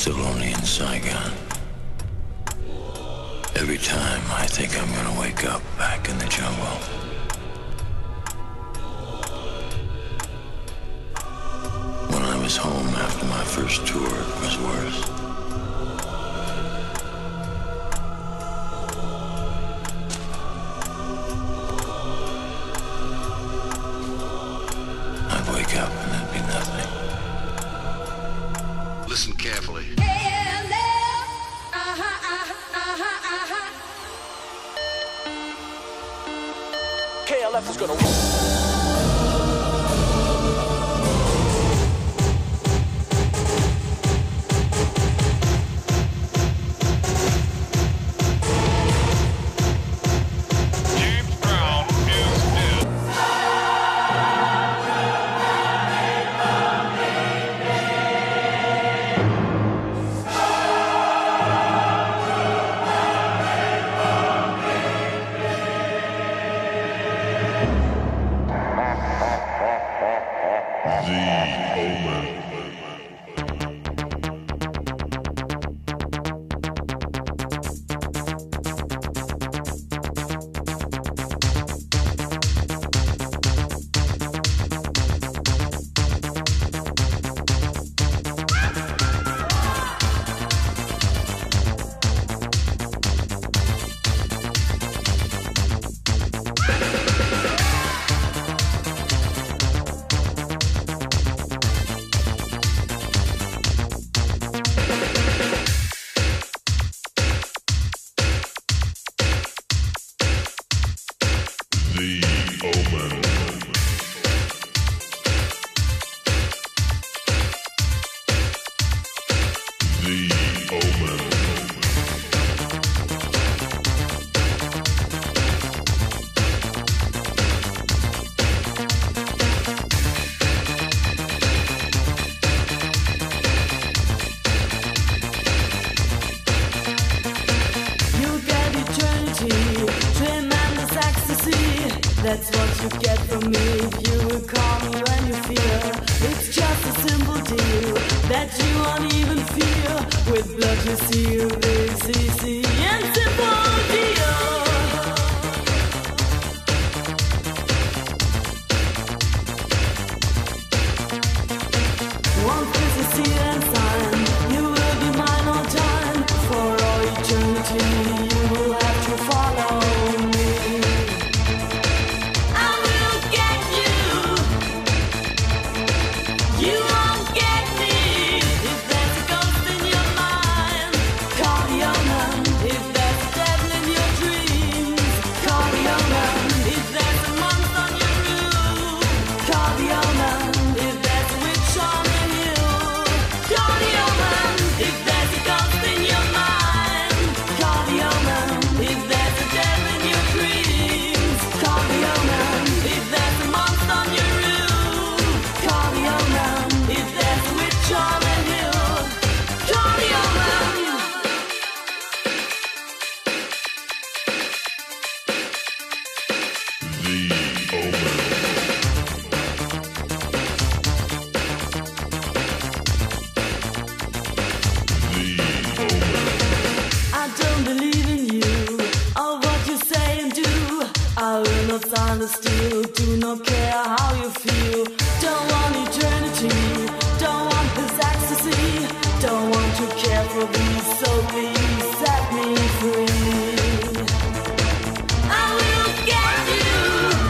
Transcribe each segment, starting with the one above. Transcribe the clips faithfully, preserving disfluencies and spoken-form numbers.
still only in Saigon. Every time I think I'm gonna wake up back in the jungle. When I was home after my first tour, it was worse. I'd wake up and there'd be nothing. Listen carefully. K L F is gonna roll. That's what you get from me if you will call me when you fear. It's just a simple deal that you won't even feel. With blood you seal this easy and simple deal. Once this is sealed and signed, you will be mine all time. For all eternity you will have to follow me. Stand still, do not care how you feel. Don't want eternity, don't want this ecstasy. Don't want to care for these, so please set me free. I will get you,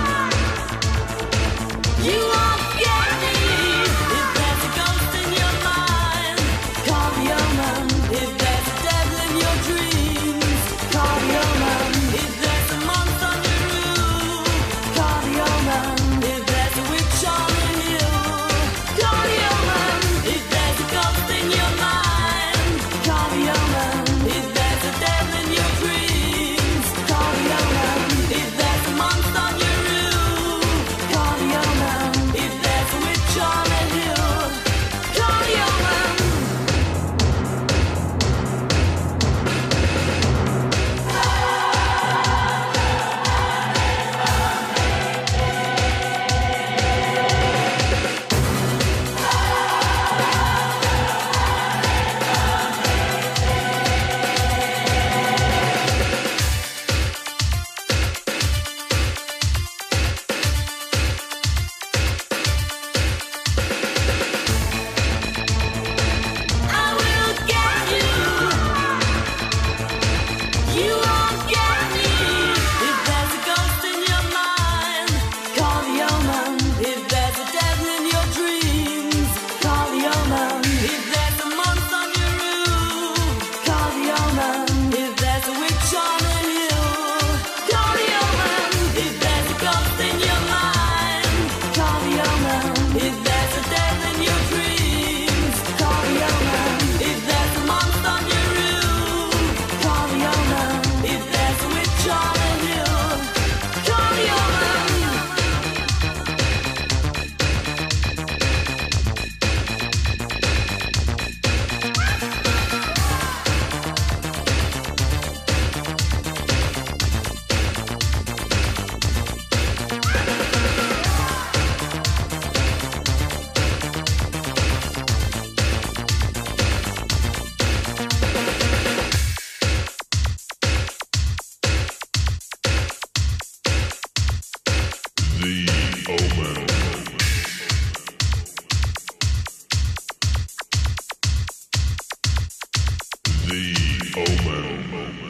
you won't get me. If there's a ghost in your mind, call the omen. If there's a devil in your dreams, call the omen. If there's a monster on your roof, call the omen. If there's a witch on The Omen.